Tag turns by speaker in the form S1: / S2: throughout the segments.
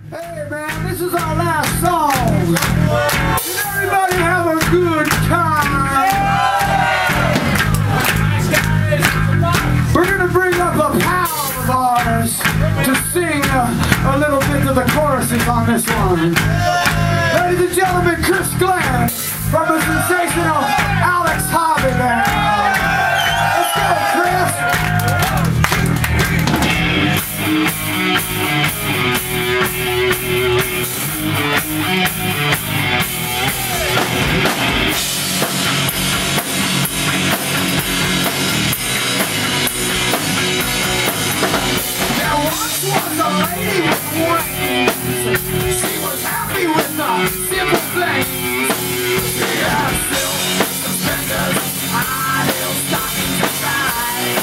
S1: Hey man, this is our last song. Did everybody have a good time? We're gonna bring up a pal of ours to sing a little bit of the choruses on this one. Ladies and gentlemen, Chris Glen from the Sensational Alex Harvey Band. Let's go, Chris. There once was a lady with wings. She was happy with the simple things. She had silk suspenders, high heel stockings and ties.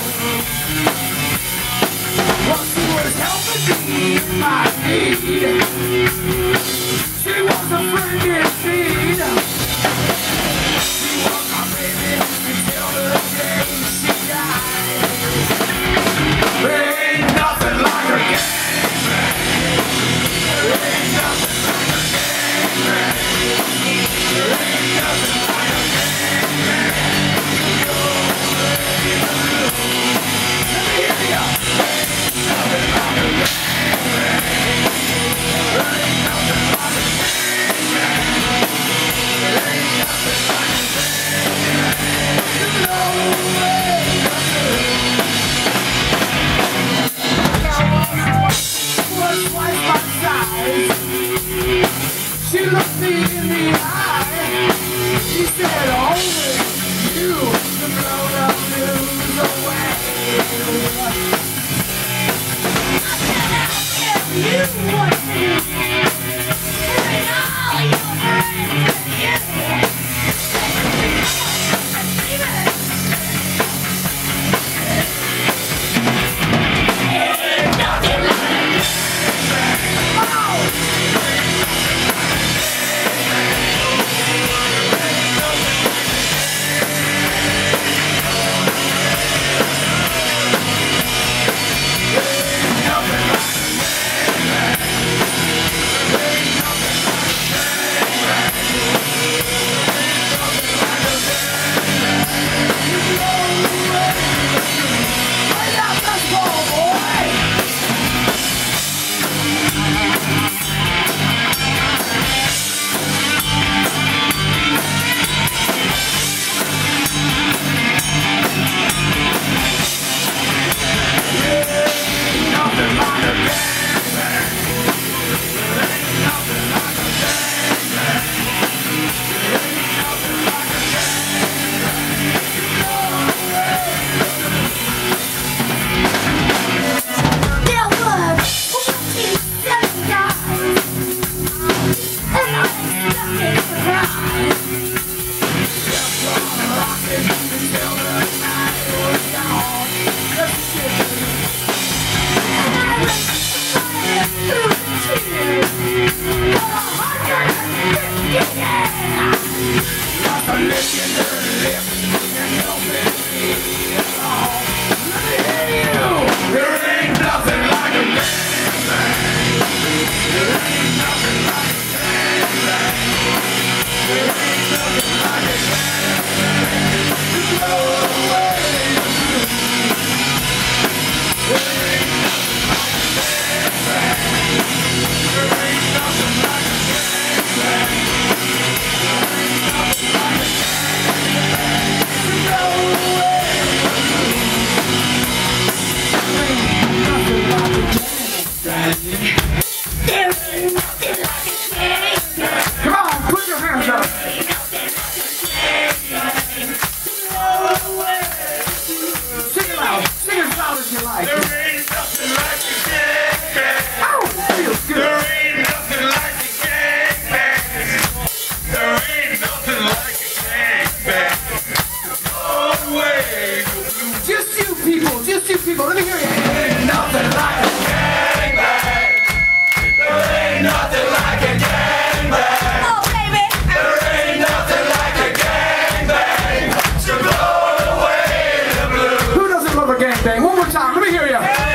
S1: Well, she was helping me in my need. She was a friend indeed. She was my baby until the day she died. There ain't nothing like her gang bang. There ain't nothing like her gang bang. There ain't nothing like her gang bang. Let me hear ya. There ain't nothing like her gang bang. There ain't nothing like her gang bang. There ain't nothing like her gang bang. No way. Was twice my size. She looked me in the eye. She said, only you can blow the blues away. I said, you want to. Bring all your friends and
S2: Just you people, let me hear you. There ain't nothing like a gangbang. There ain't nothing like a gangbang.
S3: Oh, baby.
S2: There ain't nothing like a gangbang to blow away the blues.
S1: Who doesn't love a gangbang? One more time, let me hear you.